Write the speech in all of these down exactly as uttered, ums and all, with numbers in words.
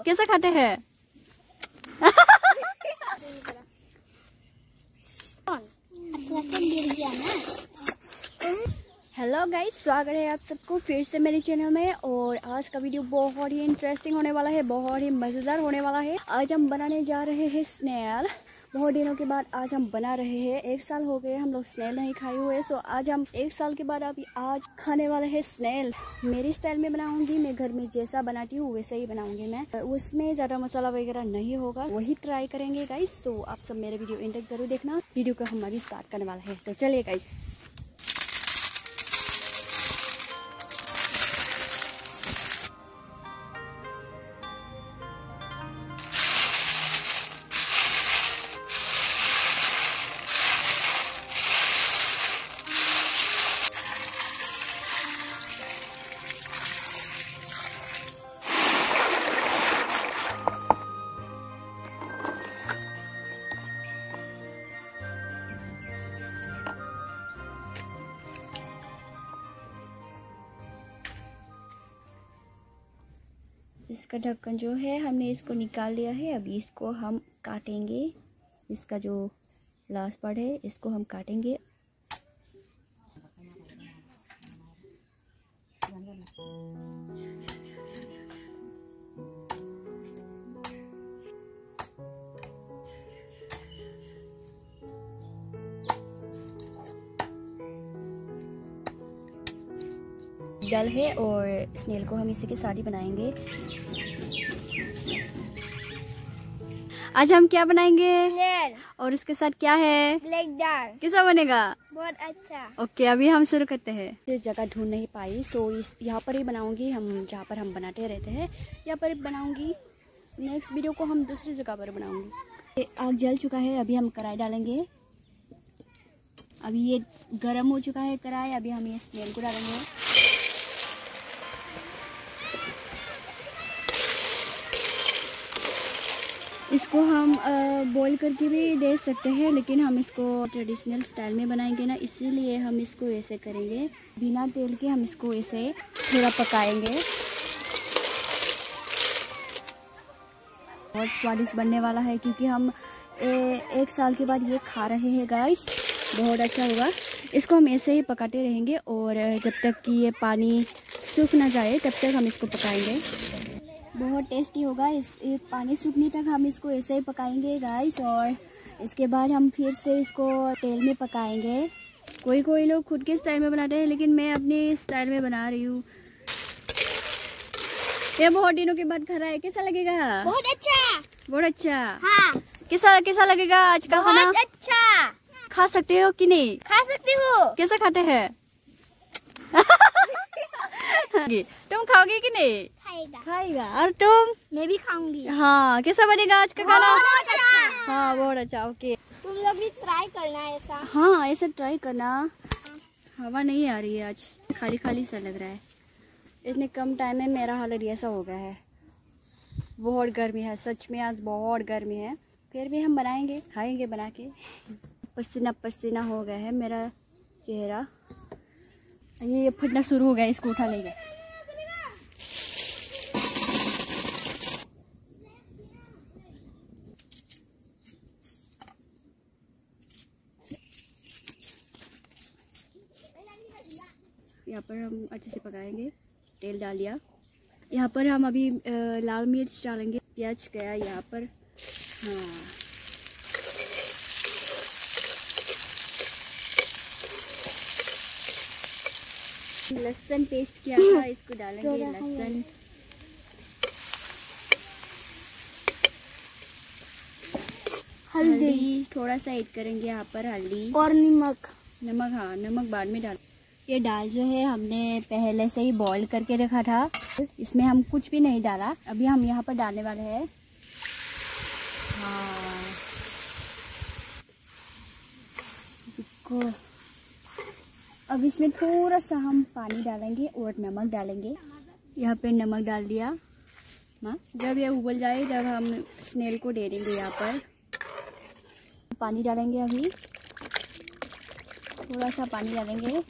कैसे खाते हैं? हेलो गाइस, स्वागत है आप सबको फिर से मेरे चैनल में। और आज का वीडियो बहुत ही इंटरेस्टिंग होने वाला है, बहुत ही मजेदार होने वाला है। आज हम बनाने जा रहे हैं स्नेल। बहुत दिनों के बाद आज हम बना रहे हैं। एक साल हो गए हम लोग स्नेल नहीं खाए हुए, सो आज हम एक साल के बाद अभी आज खाने वाले हैं स्नेल। मेरी स्टाइल में बनाऊंगी, मैं घर में जैसा बनाती हूँ वैसे ही बनाऊंगी मैं। उसमें ज्यादा मसाला वगैरह नहीं होगा, वही ट्राई करेंगे गाइस। तो आप सब मेरे वीडियो एंड तक जरूर देखना। वीडियो को हम अभी स्टार्ट करने वाले हैं, तो चलिए गाइस। इसका ढक्कन जो है हमने इसको निकाल लिया है। अभी इसको हम काटेंगे। इसका जो लास्ट पार्ट है इसको हम काटेंगे। डल है और स्नेल को हम इसी के साथ ही बनाएंगे। आज हम क्या बनाएंगे? स्नेल। और इसके साथ क्या है? ब्लैक दाल। कैसा बनेगा? बहुत अच्छा। ओके, अभी हम शुरू करते हैं। इस जगह ढूंढ नहीं पाई, सो इस यहाँ पर ही बनाऊंगी। हम जहाँ पर हम बनाते रहते हैं यहाँ पर बनाऊंगी। नेक्स्ट वीडियो को हम दूसरी जगह पर बनाऊंगी। आग जल चुका है, अभी हम कढ़ाई डालेंगे। अभी ये गर्म हो चुका है कढ़ाई। अभी हम ये स्नेल को डालेंगे। इसको हम बॉईल करके भी दे सकते हैं, लेकिन हम इसको ट्रेडिशनल स्टाइल में बनाएंगे ना, इसीलिए हम इसको ऐसे करेंगे। बिना तेल के हम इसको ऐसे थोड़ा पकाएंगे। बहुत स्वादिष्ट बनने वाला है, क्योंकि हम ए, एक साल के बाद ये खा रहे हैं गाइस। बहुत अच्छा होगा। इसको हम ऐसे ही पकाते रहेंगे और जब तक कि ये पानी सूख ना जाए तब तक हम इसको पकाएंगे। बहुत टेस्टी होगा। इस एक पानी सूखने तक हम इसको ऐसे ही पकाएंगे गाइस। और इसके बाद हम फिर से इसको तेल में पकाएंगे। कोई कोई लोग खुद के स्टाइल में बनाते हैं, लेकिन मैं अपने स्टाइल में बना रही हूँ। ये बहुत दिनों के बाद खा रहा है, कैसा लगेगा? बहुत अच्छा। बहुत अच्छा। हाँ। कैसा कैसा लगेगा आज का खाना? बहुत अच्छा। खा सकते हो कि नहीं? खा सकती हूँ। कैसे खाते हैं? तुम खाओगे कि नहीं? खाएगा। खाएगा। और तुम? मैं भी खाऊंगी। हाँ, कैसा बनेगा आज का खाना? बहुत अच्छा। हाँ, बहुत अच्छा। ओके, तुम लोग भी ट्राई करना ऐसा। हाँ ऐसे ट्राई करना। हवा नहीं आ रही है आज, खाली खाली सा लग रहा है। इतने कम टाइम में मेरा हालत ऐसा हो गया है। बहुत गर्मी है, सच में आज बहुत गर्मी है। फिर भी हम बनाएंगे, खाएंगे बना के। पसीना पसीना हो गया है मेरा चेहरा। ये फटना शुरू हो गया, इसको उठा लेंगे। यहाँ पर हम अच्छे से पकाएंगे। तेल डाल दिया। यहाँ पर हम अभी आ, लाल मिर्च डालेंगे। प्याज गया यहाँ पर। हाँ, लहसुन पेस्ट किया था, इसको डालेंगे लहसुन। हल्दी थोड़ा सा ऐड करेंगे यहाँ पर, हल्दी और नमक। नमक, हाँ नमक बाद में डाल। ये दाल जो है हमने पहले से ही बॉईल करके रखा था, इसमें हम कुछ भी नहीं डाला। अभी हम यहाँ पर डालने वाले हैं। हाँ, इसको अब इसमें थोड़ा सा हम पानी डालेंगे और नमक डालेंगे। यहाँ पे नमक डाल दिया। हाँ, जब ये उबल जाए, जब हम स्नेल को दे देंगे यहाँ पर पानी डालेंगे। अभी थोड़ा सा पानी डालेंगे।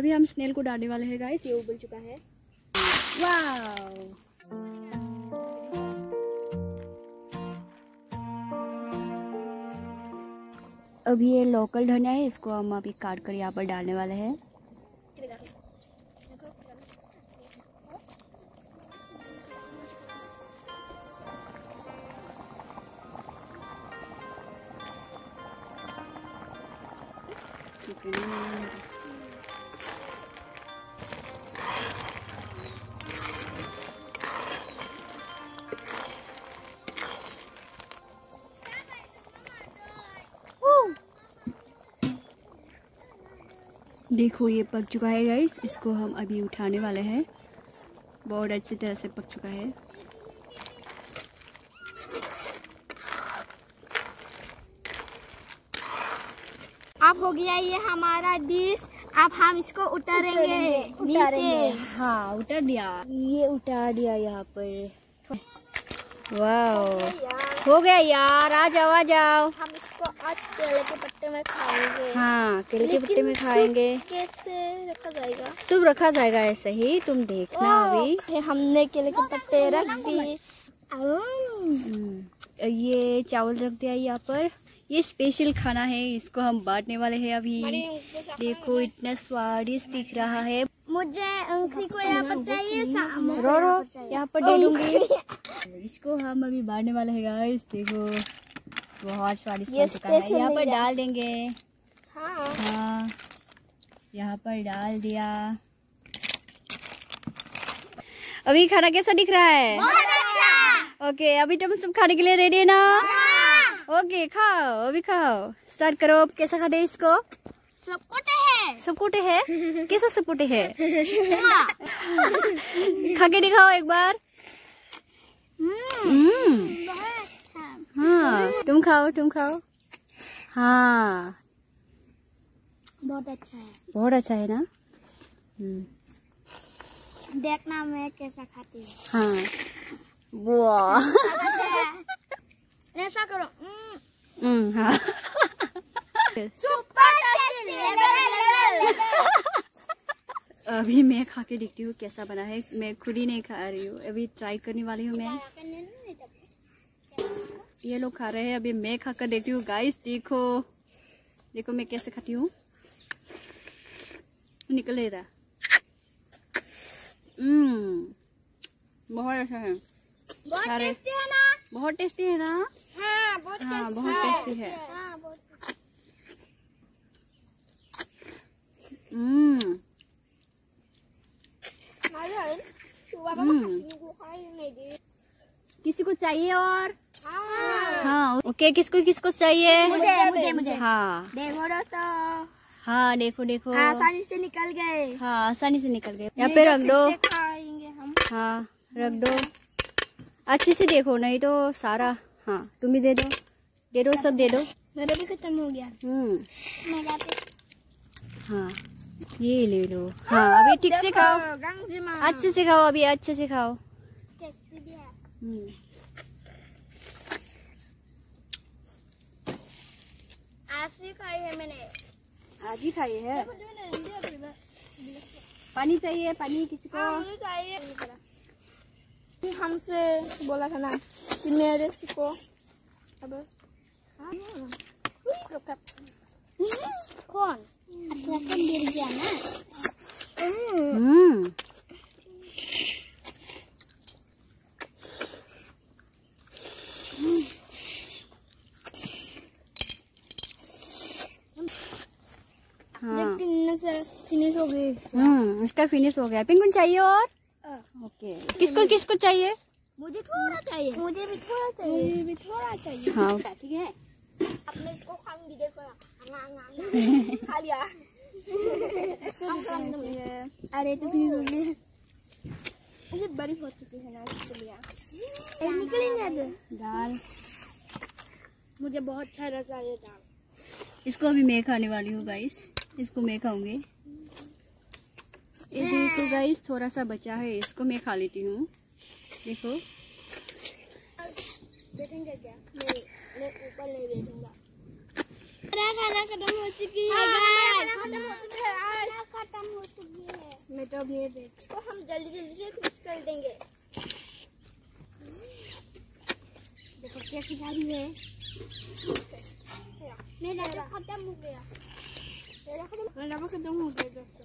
अभी हम स्नेल को डालने वाले हैं गाइस। ये उबल चुका है। वाओ, अभी ये लोकल धनिया है, इसको हम अभी काट कर यहाँ पर डालने वाले हैं। देखो ये पक चुका है गाइस, इसको हम अभी उठाने वाले हैं। बहुत अच्छी तरह से पक चुका है। अब हो गया ये हमारा डिश। अब हम इसको उतारेंगे नीचे। हाँ, उतार दिया, ये उतार दिया यहाँ पर। वाओ, हो गया यार, आ जाओ आ जाओ। हम इसको आज केले के पत्ते में खाएंगे। हाँ, केले के पत्ते में खाएंगे। कैसे रखा जाएगा? सूप रखा जाएगा ऐसे ही, तुम देखना। अभी हमने केले के पत्ते रख दिए। ये चावल रख दिया यहाँ पर। ये स्पेशल खाना है, इसको हम बांटने वाले हैं अभी। देखो इतना स्वादिष्ट दिख रहा है। मुझे अंकली को यहाँ पर चाहिए। रो रो, यहाँ पर दे दूंगी। इसको हम अभी बांटने वाले हैं गाइस। देखो बहुत स्वादिष्ट बन चुका है। यहाँ पर डाल देंगे। हाँ, हाँ, यहाँ पर डाल दिया। अभी खाना कैसा दिख रहा है? बहुत अच्छा। ओके, अभी तुम सब खाने के लिए रेडी है ना? ओके, खाओ, अभी खाओ, स्टार्ट करो। कैसा खाते हैं इसको? सकुटे है। सकुटे है? कैसा सकुटे है? खा के दिखाओ एक बार। हम्म, हाँ, तुम खाओ, तुम खाओ। हाँ, बहुत अच्छा है। बहुत अच्छा है ना? हम्म, देखना मैं कैसा खाती हूँ। हाँ, वाह, ऐसा करो। हम्म, हाँ। Super tasty level. अभी मैं खा के देखती हूँ कैसा बना है। मैं खुद ही नहीं खा रही हूँ, अभी ट्राई करने वाली हूँ मैं। ये लोग खा रहे हैं, अभी मैं खा कर देखती हूँ गाइस। देखो देखो मैं कैसे खाती हूँ। निकल ले रहा। हम्म, बहुत अच्छा है। बहुत टेस्टी है ना? बहुत टेस्टी है ना? हाँ, बहुत हाँ, टेस्टी बहुत टेस्टी है। हाँ, बहुत हम्म, किसी को चाहिए और? हाँ, हाँ, ओके, किसको किसको चाहिए? मुझे मुझे मुझे। हाँ देखो दोस्तों, हाँ, देखो देखो। आसानी से निकल गए। हाँ, आसानी से निकल गए। यहाँ पे रख दो। खाएंगे हम। हाँ, रख दो, अच्छे से देखो, नहीं तो सारा। हाँ, तुम भी दे दो, दे दो, सब दे दो। मेरा भी खत्म हो गया। हम्म, मेरा भी। हाँ, ये ले लो। हाँ, अभी ठीक से खाओ, अच्छे से खाओ, अभी अच्छे से खाओ। टेस्टी भी है। हम्म, आज ही खाई है मैंने। आज ही खाई है। पानी चाहिए? पानी किसी को? मुझे चाहिए। हमसे बोला था ना कि मेरे को अब कौन गिर गया ना। हम्म, हाँ, फिनिश हो गई। हम्म, इसका फिनिश हो गया। पिंकुन चाहिए और? ओके, किसको किसको चाहिए? मुझे थोड़ा चाहिए। मुझे भी थोड़ा चाहिए। मुझे भी थोड़ा चाहिए। हाँ, ठीक है। अब मैं इसको खाऊंगी। देखो खा लिया। अरे तो फिर हो गई। मुझे बड़ी हो चुकी है ना, इसलिए निकली नहीं दाल। मुझे बहुत अच्छा लगा ये दाल। इसको अभी मैं खाने वाली हूँ गाइस, इसको मैं खाऊंगी। ये देखो गाइस, थोड़ा सा बचा है, इसको मैं खा लेती हूँ। देखो, बैठेंगे क्या? मैं मैं ऊपर नहीं बैठूंगा। खाना खत्म हो चुकी है गाइस, खत्म हो चुकी है गाइस, खत्म हो चुकी है। मैं तो अब ये देख इसको हम जल्दी जल्दी से मिक्स कर देंगे। देखो कैसी गाड़ी है। मेरा तो खत्म हो गया, मेरा खत्म खत्म हो गया दोस्तों।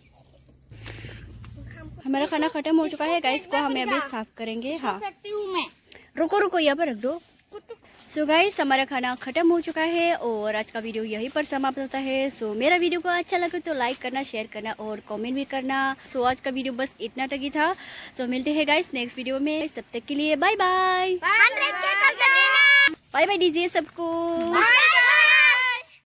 हमारा खाना खत्म हो चुका है गाइस, को हमें अभी साफ करेंगे। हाँ मैं रुको रुको, यहाँ पर रख दो। सो so गाइस हमारा खाना खत्म हो चुका है और आज का वीडियो यहीं पर समाप्त होता है। सो so, मेरा वीडियो को अच्छा लगे तो लाइक करना, शेयर करना और कमेंट भी करना। सो so, आज का वीडियो बस इतना तक ही था। सो so, मिलते हैं गाइस नेक्स्ट वीडियो में, तब तक के लिए बाय बाय। बाय बाय दीजिए सबको।